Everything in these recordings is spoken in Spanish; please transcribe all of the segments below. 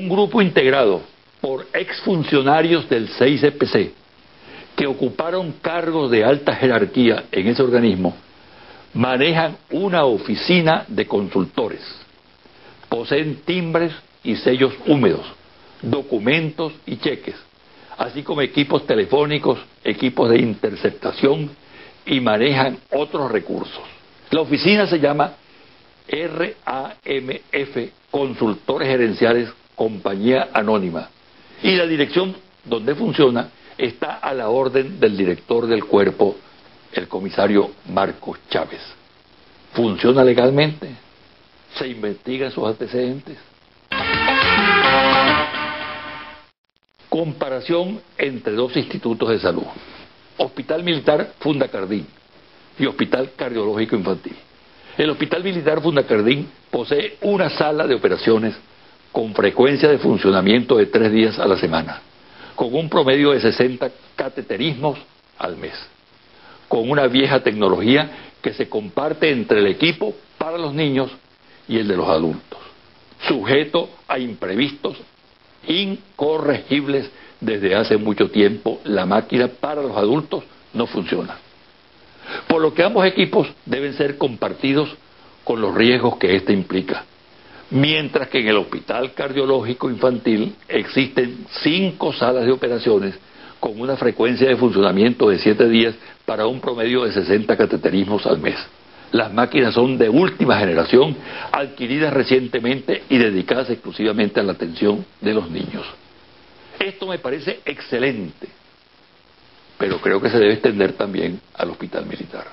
Un grupo integrado por exfuncionarios del 6EPC que ocuparon cargos de alta jerarquía en ese organismo manejan una oficina de consultores. Poseen timbres y sellos húmedos, documentos y cheques, así como equipos telefónicos, equipos de interceptación, y manejan otros recursos. La oficina se llama RAMF, Consultores Gerenciales, Compañía Anónima, y la dirección donde funciona está a la orden del director del cuerpo, el comisario Marcos Chávez. ¿Funciona legalmente? ¿Se investigan sus antecedentes? Comparación entre dos institutos de salud: Hospital Militar Fundacardín y Hospital Cardiológico Infantil. El Hospital Militar Fundacardín posee una sala de operaciones con frecuencia de funcionamiento de 3 días a la semana, con un promedio de 60 cateterismos al mes, con una vieja tecnología que se comparte entre el equipo para los niños y el de los adultos, sujeto a imprevistos incorregibles. Desde hace mucho tiempo la máquina para los adultos no funciona, por lo que ambos equipos deben ser compartidos con los riesgos que éste implica, mientras que en el Hospital Cardiológico Infantil existen 5 salas de operaciones con una frecuencia de funcionamiento de 7 días para un promedio de 60 cateterismos al mes. Las máquinas son de última generación, adquiridas recientemente y dedicadas exclusivamente a la atención de los niños. Esto me parece excelente, pero creo que se debe extender también al Hospital Militar.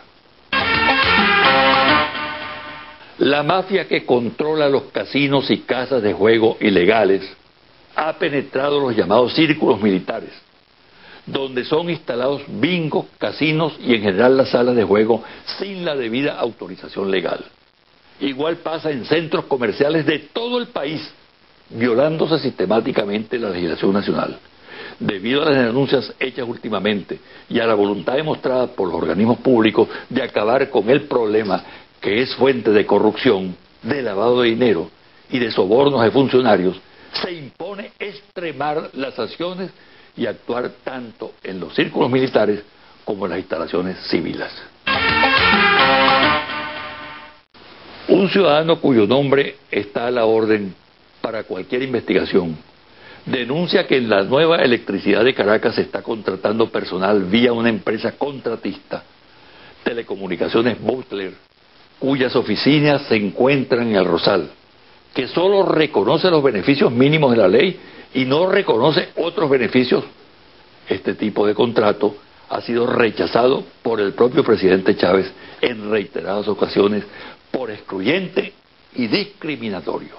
La mafia que controla los casinos y casas de juego ilegales ha penetrado los llamados círculos militares, donde son instalados bingos, casinos y en general las salas de juego sin la debida autorización legal. Igual pasa en centros comerciales de todo el país, violándose sistemáticamente la legislación nacional. Debido a las denuncias hechas últimamente y a la voluntad demostrada por los organismos públicos de acabar con el problema que es fuente de corrupción, de lavado de dinero y de sobornos de funcionarios, se impone extremar las sanciones y actuar tanto en los círculos militares como en las instalaciones civiles. Un ciudadano cuyo nombre está a la orden para cualquier investigación denuncia que en la nueva electricidad de Caracas se está contratando personal vía una empresa contratista, Telecomunicaciones Butler, cuyas oficinas se encuentran en El Rosal, que solo reconoce los beneficios mínimos de la ley y no reconoce otros beneficios. Este tipo de contrato ha sido rechazado por el propio presidente Chávez en reiteradas ocasiones por excluyente y discriminatorio.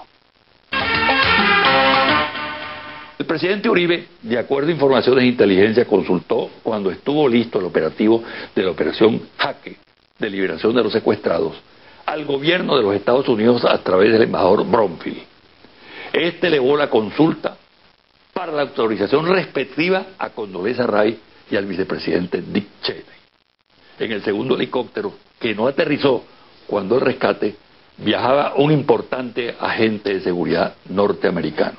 El presidente Uribe, de acuerdo a informaciones de inteligencia, consultó cuando estuvo listo el operativo de la operación Jaque de liberación de los secuestrados al gobierno de los Estados Unidos a través del embajador Bromfield. Este elevó la consulta para la autorización respectiva a Condoleezza Rice y al vicepresidente Dick Cheney. En el segundo helicóptero, que no aterrizó cuando el rescate, viajaba un importante agente de seguridad norteamericano.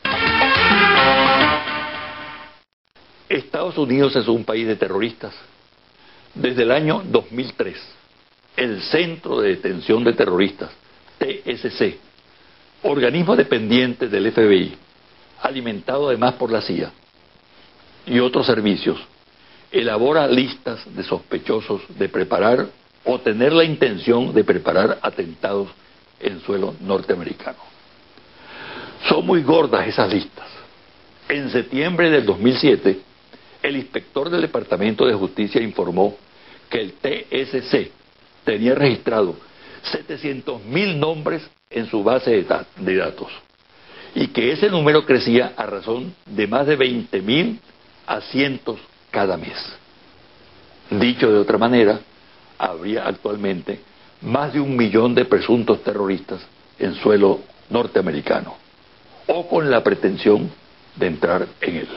Estados Unidos es un país de terroristas. Desde el año 2003, el Centro de Detención de Terroristas, TSC, organismo dependiente del FBI, alimentado además por la CIA y otros servicios, elabora listas de sospechosos de preparar o tener la intención de preparar atentados en suelo norteamericano. Son muy gordas esas listas. En septiembre del 2007, el inspector del Departamento de Justicia informó que el TSC tenía registrado 700.000 nombres en su base de datos y que ese número crecía a razón de más de 20.000 a cientos cada mes. Dicho de otra manera, habría actualmente más de 1 millón de presuntos terroristas en suelo norteamericano o con la pretensión de entrar en él.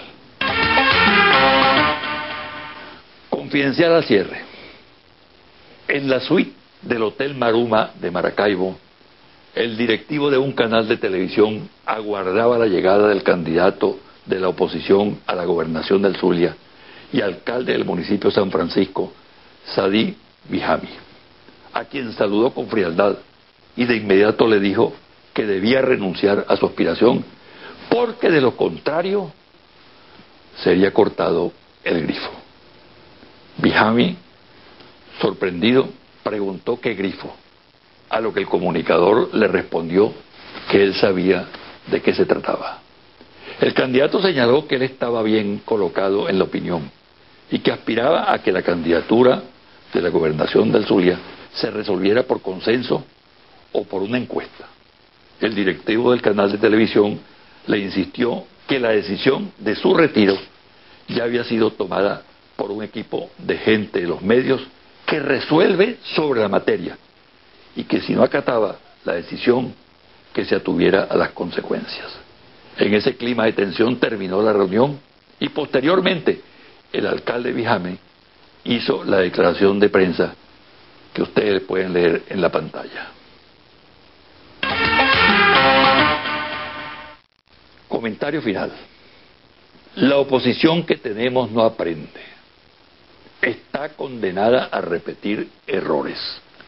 Confidencial al cierre. En la suite del Hotel Maruma de Maracaibo, el directivo de un canal de televisión aguardaba la llegada del candidato de la oposición a la gobernación del Zulia y alcalde del municipio de San Francisco, Saadi Bijami, a quien saludó con frialdad y de inmediato le dijo que debía renunciar a su aspiración porque de lo contrario sería cortado el grifo. Bijami, sorprendido, preguntó qué grifo, a lo que el comunicador le respondió que él sabía de qué se trataba. El candidato señaló que él estaba bien colocado en la opinión y que aspiraba a que la candidatura de la gobernación del Zulia se resolviera por consenso o por una encuesta. El directivo del canal de televisión le insistió que la decisión de su retiro ya había sido tomada por un equipo de gente de los medios que resuelve sobre la materia y que si no acataba la decisión, que se atuviera a las consecuencias. En ese clima de tensión terminó la reunión y posteriormente el alcalde Bijami hizo la declaración de prensa que ustedes pueden leer en la pantalla. Comentario final. La oposición que tenemos no aprende. Está condenada a repetir errores.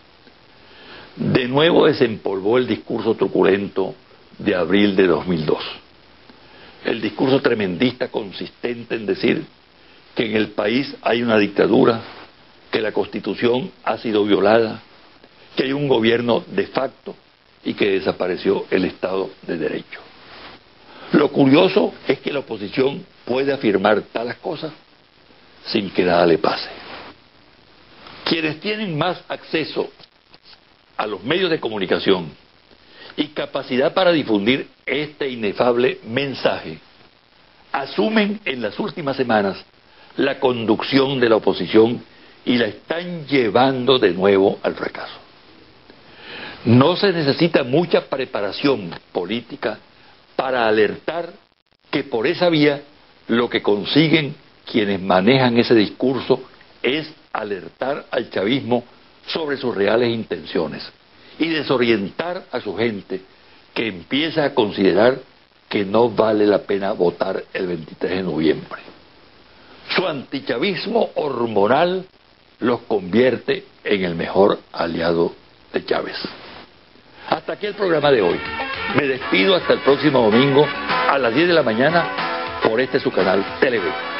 De nuevo desempolvó el discurso truculento de abril de 2002. El discurso tremendista consistente en decir que en el país hay una dictadura, que la Constitución ha sido violada, que hay un gobierno de facto y que desapareció el Estado de Derecho. Lo curioso es que la oposición puede afirmar tales cosas sin que nada le pase. Quienes tienen más acceso a los medios de comunicación y capacidad para difundir este inefable mensaje, asumen en las últimas semanas la conducción de la oposición y la están llevando de nuevo al fracaso. No se necesita mucha preparación política para alertar que por esa vía lo que consiguen quienes manejan ese discurso es alertar al chavismo sobre sus reales intenciones y desorientar a su gente que empieza a considerar que no vale la pena votar el 23 de noviembre. Su antichavismo hormonal los convierte en el mejor aliado de Chávez. Hasta aquí el programa de hoy. Me despido hasta el próximo domingo a las 10 de la mañana por este su canal Televé.